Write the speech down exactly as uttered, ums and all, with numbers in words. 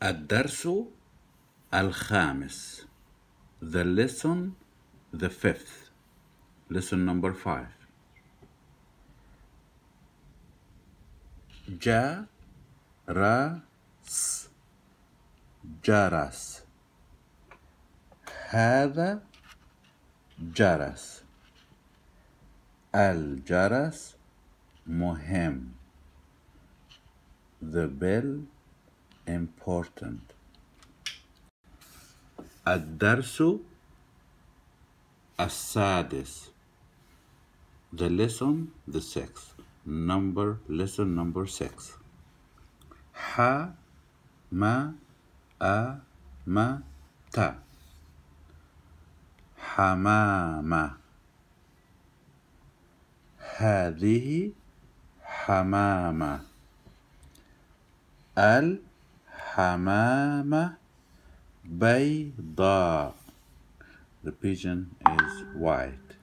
الدرس الخامس. The lesson the fifth. Lesson number five. جرس جرس. هذا جرس. الجرس مهم. The bell important. الدرس السادس. The lesson the sixth. Number lesson number six. ح ما أ ما ت. حمامة. هذه حمامة. الحمامة بيضاء. The pigeon is white.